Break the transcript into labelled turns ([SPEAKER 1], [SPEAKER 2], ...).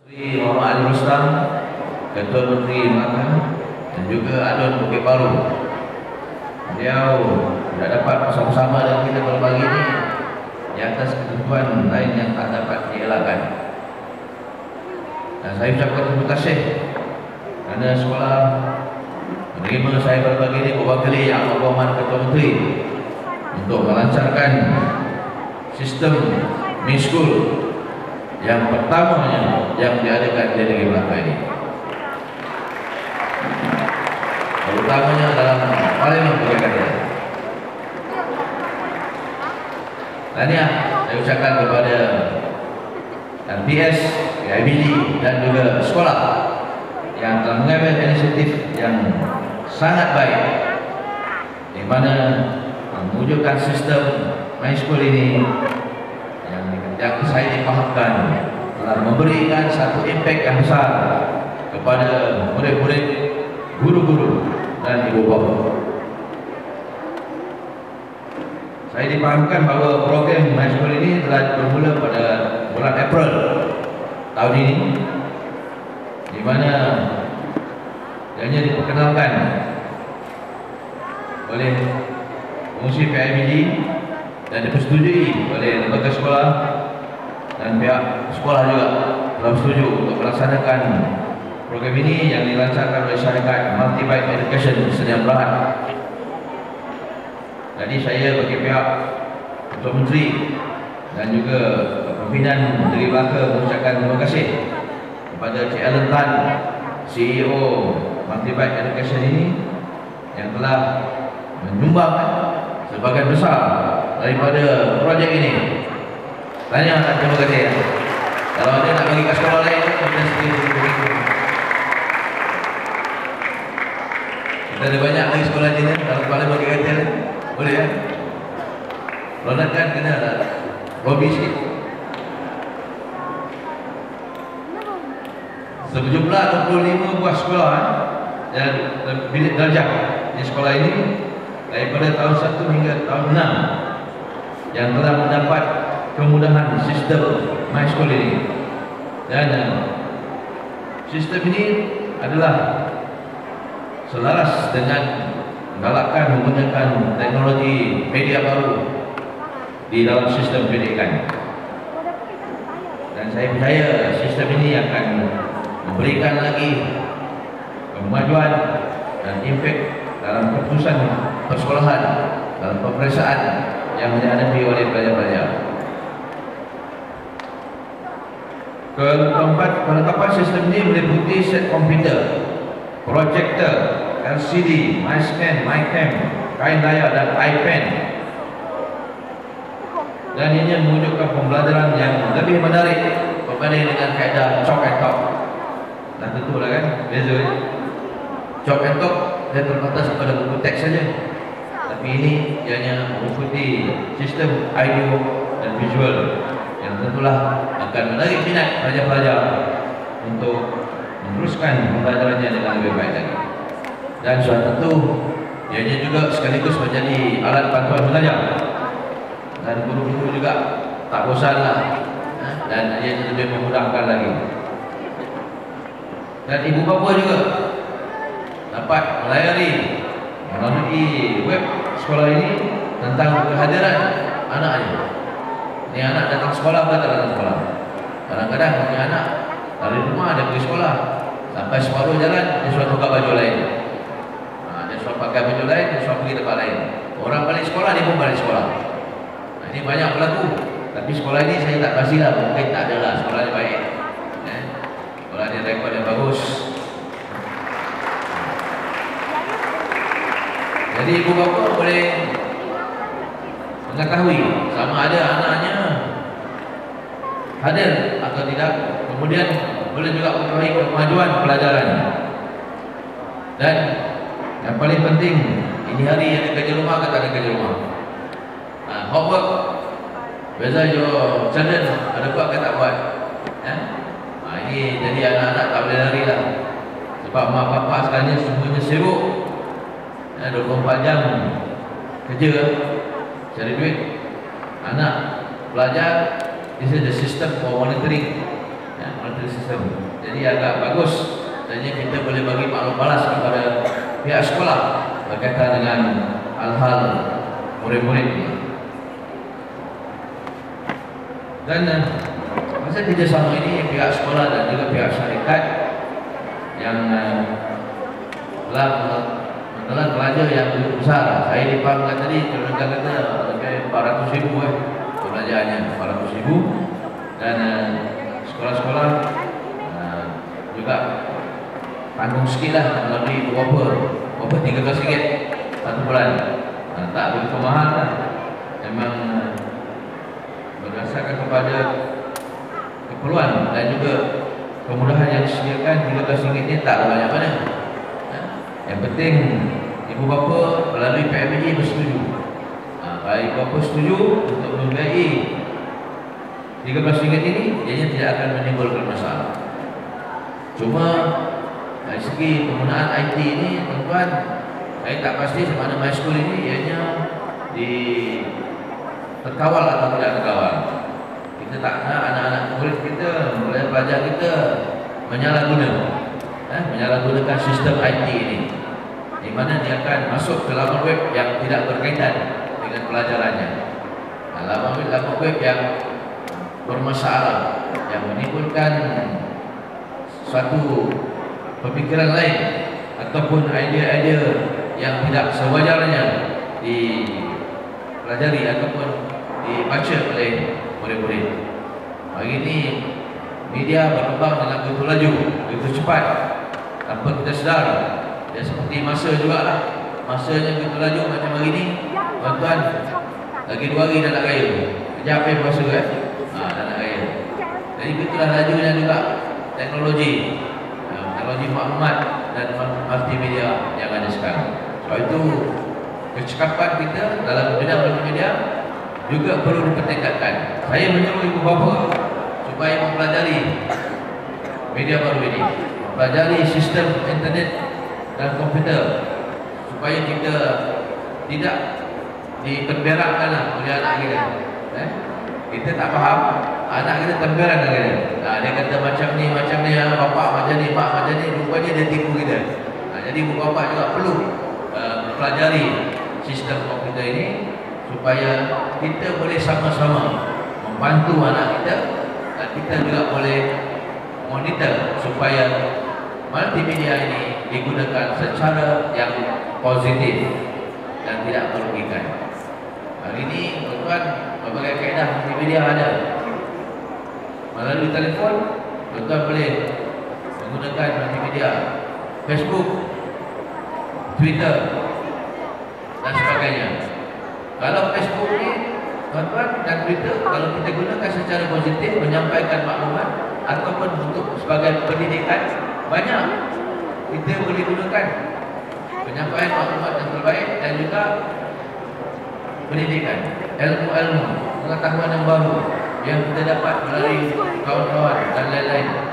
[SPEAKER 1] Menteri Muhammad Ali Rustam, Ketua Menteri Melaka dan juga Adun Bukit Baru. Beliau tidak dapat bersama-sama dengan kita pada pagi ini di atas ketentuan lain yang tak dapat dielakkan. Dan saya ucapkan terima kasih kerana sekolah menerima saya pada pagi ini mewakili Yang Berhormat Ketua Menteri untuk melancarkan sistem Mi-School yang pertamanya yang diadakan di negeri Melaka ini. Terutamanya dalam Parlimen Pergerakan. Tahniah saya ucapkan kepada LPS, PIBG dan juga sekolah yang telah mengambil inisiatif yang sangat baik di mana mewujudkan sistem Mi-School ini yang saya dipahamkan telah memberikan satu impak yang besar kepada murid-murid, guru-guru dan ibu bapa. Saya dipahamkan bahawa program Mi-School ini telah bermula pada bulan April tahun ini, di mana ianya diperkenalkan oleh fungsi PIBG dan dipersetujui oleh lembaga sekolah dan pihak sekolah juga telah setuju untuk melaksanakan program ini yang dilancarkan oleh syarikat Multi-Byte Education Sedia Berhad. Jadi saya bagi pihak Ketua Menteri dan juga pimpinan Negeri Melaka mengucapkan terima kasih kepada Cik Alan Tan, CEO Multi-Byte Education ini yang telah menyumbangkan sebagian besar daripada projek ini. Tanya tak terima kasih ya. Kalau ada nak bagi ke sekolah lain, kita sendiri. Kita ada banyak lagi sekolah Cina. Kalau kepala bagi kata, boleh ya. Kalau nak kan kena ada lobby sikit. Sejumlah 25 buah sekolah dan bilik darjah di sekolah ini daripada tahun 1 hingga tahun 6 yang telah mendapat kemudahan sistem Mi-School ini. Dan sistem ini adalah selaras dengan menggalakkan menggunakan teknologi media baru di dalam sistem pendidikan. Dan saya percaya sistem ini akan memberikan lagi kemajuan dan impak dalam keputusan persekolahan, dalam peperiksaan yang dihadapi oleh pelajar-pelajar. Kelengkapan sistem ini meliputi set komputer, projektor, LCD, MyScan, MyCam, kain layar dan iPad. Dan ini menunjukkan pembelajaran yang lebih menarik berbanding dengan kaedah chalk and talk. Dan tentulah kan, beza ya. Chalk and talk dia terbatas pada buku teks saja. Tapi ini ianya mengikuti sistem audio dan visual yang tentulah akan menarik minat pelajar-pelajar untuk meneruskan pembelajarannya dengan lebih baik lagi. Dan sudah tentu ianya juga sekaligus menjadi alat bantuan belajar, dan guru-guru juga tak bosanlah, dan ia lebih memudahkan lagi. Dan ibu bapa juga dapat melayari melalui web sekolah ini tentang kehadiran anaknya. Ini anak datang sekolah atau tak datang sekolah? Kadang-kadang punya anak dari rumah dia pergi sekolah, sampai separuh jalan dia sudah buka baju lain, dia sudah pakai baju lain, dia sudah pergi tempat lain. Orang balik sekolah dia pun balik sekolah. Ini banyak berlaku. Tapi sekolah ini saya tak pastilah, mungkin tak adalah sekolah yang baik. Sekolah dia rekod yang bagus. Jadi ibu bapa boleh mengetahui sama ada anaknya hadir atau tidak. Kemudian boleh juga mengetahui kemajuan pelajaran. Dan yang paling penting, ini hari ada kerja rumah atau tak ada kerja rumah. Homework, whether your children ada buat ke tak buat. Ini jadi anak-anak tak boleh lari lah. Sebab mak bapak sekarang semuanya sibuk, 24 jam kerja, cari duit. Anak belajar, this is the system for monitoring. monitoring system. Jadi agak bagus. Dan kita boleh bagi maklum balas kepada pihak sekolah berkaitan dengan hal-hal murid-murid ini. Dan masa kerjasama ini pihak sekolah dan juga pihak syarikat yang telah menelan pelajar yang lebih besar. Saya dipanggil tadi, contohnya kata lebih 400,000 pelajarnya, 400,000. Dan sekolah-sekolah juga tanggung sikit lah melalui berapa 13 ringgit satu bulan. Tak begitu mahal lah. Memang berdasarkan kepada keperluan dan juga kemudahan yang disediakan. 13 ringgit ni tak banyak mana. Yang penting ibu bapa melalui PMJ bersetuju. Kalau ibu bapa setuju untuk membiayai 13 ringgit ini, ianya tidak akan menimbulkan masalah. Cuma dari segi penggunaan IT ini, tuan-tuan, saya tak pasti sama mana my school ini ianya terkawal atau tidak terkawal. Kita tak nak anak-anak murid kita, pelajar kita menyalahgunakan sistem IT ini, di mana dia akan masuk ke laman web yang tidak berkaitan dengan pelajarannya. Laman web yang bermasalah, yang menimbulkan suatu pemikiran lain ataupun idea-idea yang tidak sewajarnya dipelajari ataupun dibaca oleh murid-murid. Hari ini media berkembang dengan begitu laju, begitu cepat, tanpa kita sedar. Dia seperti masa jugalah. Masanya begitu laju macam hari ini, tuan-tuan, lagi 2 hari dah nak raya. Kejap puasa kan? Dah nak raya. Jadi begitulah lajunya juga teknologi maklumat dan multimedia yang ada sekarang. Sebab itu kecekapan kita dalam bidang multimedia juga perlu dipertingkatkan. Saya menyuruh ibu bapa supaya mempelajari media baru ini, mempelajari sistem internet dan komputer, supaya kita tidak ditemberakkan oleh anak kita. Kita tak faham, anak kita temberan lagi. Dia kata macam ni, bapak macam ni, mak macam ni, rupanya dia tipu kita. Jadi ibu bapa juga perlu mempelajari sistem komputer ini supaya kita boleh sama-sama membantu anak kita, dan kita juga boleh monitor supaya multimedia ini digunakan secara yang positif dan tidak merugikan. Hari ini, tuan-tuan, berbagai kaedah multimedia ada. Melalui telefon, tuan-tuan boleh menggunakan multimedia Facebook, Twitter dan sebagainya. Kalau Facebook ni, tuan-tuan, dan Twitter, kalau kita gunakan secara positif, menyampaikan maklumat ataupun untuk sebagai pendidikan, banyak kita boleh gunakan penyampaian maklumat yang terbaik dan juga pendidikan, ilmu-ilmu, pengetahuan yang baru yang kita dapat melalui kawan-kawan dan lain-lain.